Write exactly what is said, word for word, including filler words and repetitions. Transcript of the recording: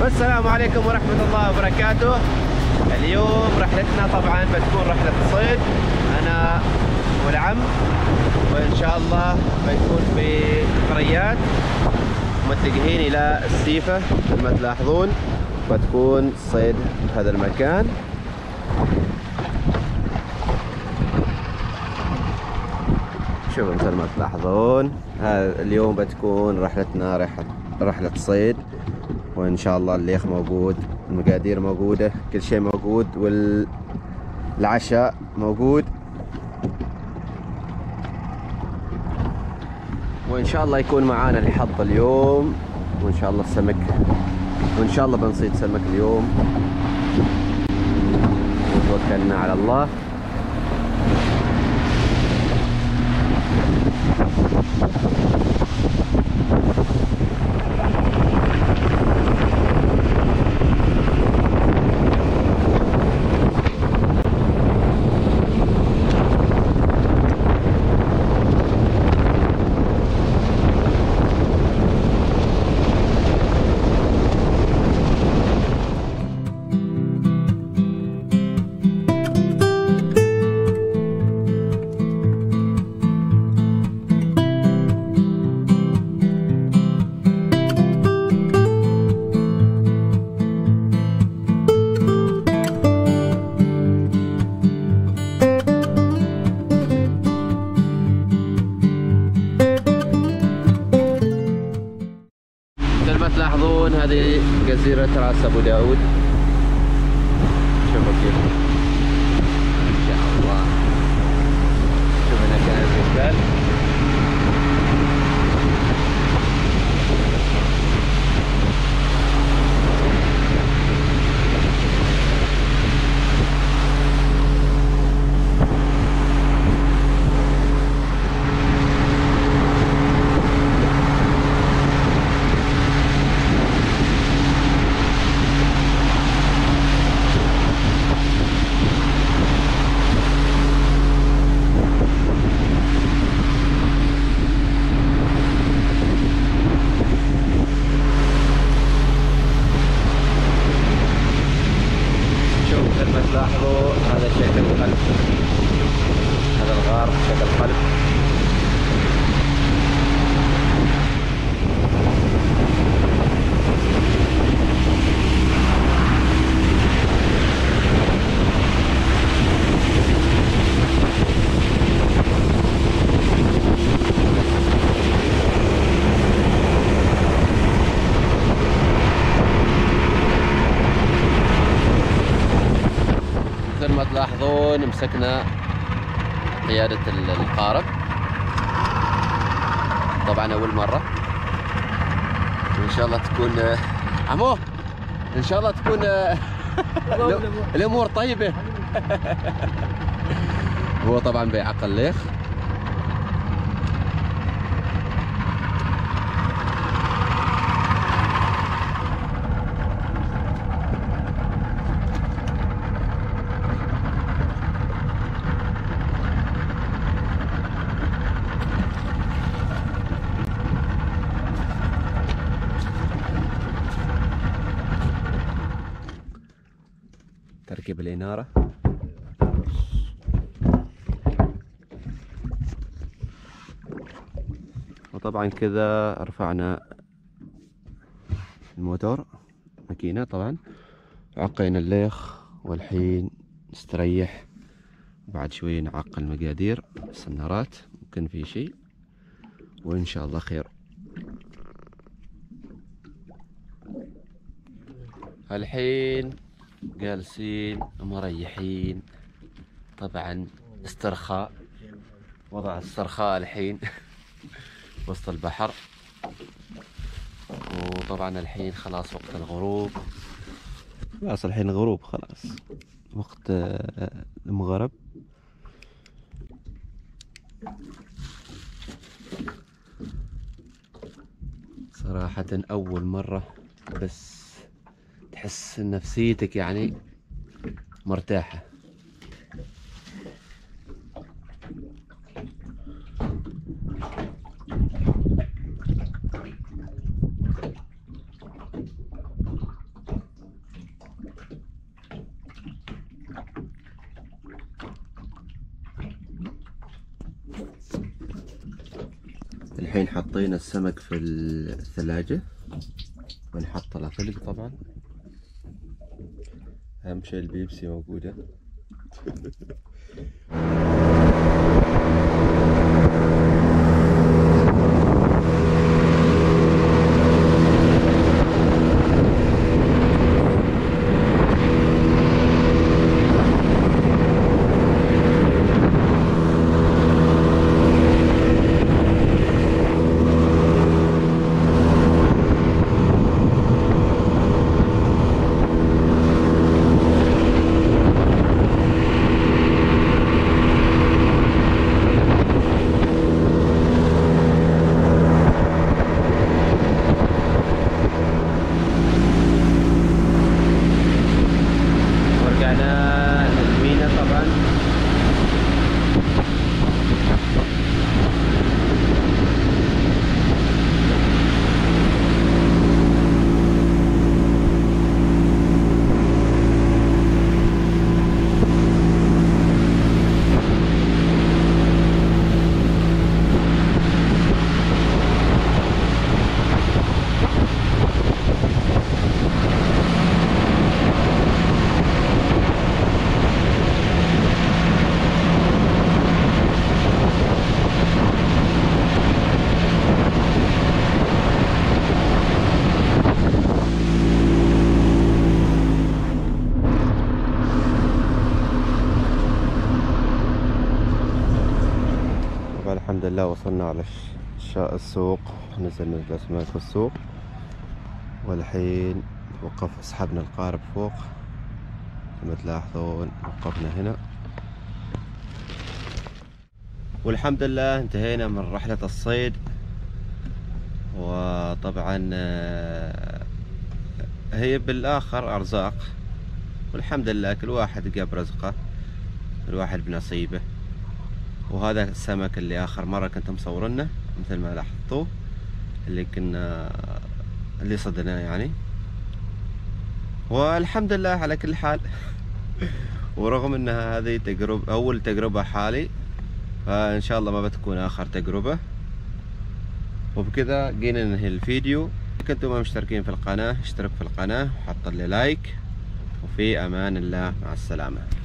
والسلام عليكم ورحمة الله وبركاته. اليوم رحلتنا طبعا بتكون رحلة صيد أنا والعم، وإن شاء الله بنكون في قريات متجهين إلى السيفة مثل ما تلاحظون، بتكون صيد في هذا المكان. شوفوا مثل ما تلاحظون، هذا اليوم بتكون رحلتنا رحلة رحلة صيد، وإن شاء الله الليخ موجود، المقادير موجودة، كل شيء موجود، والعشاء موجود، وإن شاء الله يكون معانا الحظ اليوم، وإن شاء الله السمك، وإن شاء الله بنصيد سمك اليوم، وتوكلنا على الله. تلاحظون هذه جزيرة راس أبو داود، شوفوا كيف إن شاء الله. شوف هنا كان الجبال، لاحظوا هذا شكل القلب، هذا الغار شكل قلب. مثل ما تلاحظون مسكنا قيادة القارب، طبعا أول مرة، وإن شاء الله تكون عمو إن شاء الله تكون الأمور طيبة. هو طبعا بيعقل ليخ. تركيب الإنارة، وطبعا كذا رفعنا الموتور ماكينة، طبعا عقينا الليخ، والحين نستريح، بعد شوي نعقل المقادير السنارات، ممكن في شيء، وإن شاء الله خير. الحين جالسين مريحين، طبعا استرخاء، وضع استرخاء الحين وسط البحر. وطبعا الحين خلاص وقت الغروب، خلاص الحين الغروب، خلاص وقت المغرب. صراحة أول مرة بس تحس نفسيتك يعني مرتاحة. الحين حطينا السمك في الثلاجة ونحط له ثلج طبعا. أهم شيء البيبسي موجودة. الحمد لله وصلنا على السوق، نزلنا الأسماك في السوق، والحين وقف أصحابنا القارب فوق كما تلاحظون. وقفنا هنا والحمد لله انتهينا من رحلة الصيد. وطبعا هي بالآخر أرزاق، والحمد لله كل واحد لقى برزقه، كل واحد بنصيبه. وهذا السمك اللي آخر مرة كنت مصورنه مثل ما لاحظتوه، اللي كنا اللي صدناه يعني. والحمد لله على كل حال. ورغم انها هذه تجربة اول تجربة حالي، فان شاء الله ما بتكون اخر تجربة. وبكذا جينا ننهي الفيديو. كنتم ما مشتركين في القناة اشترك في القناة وحط لي لايك، وفي امان الله، مع السلامة.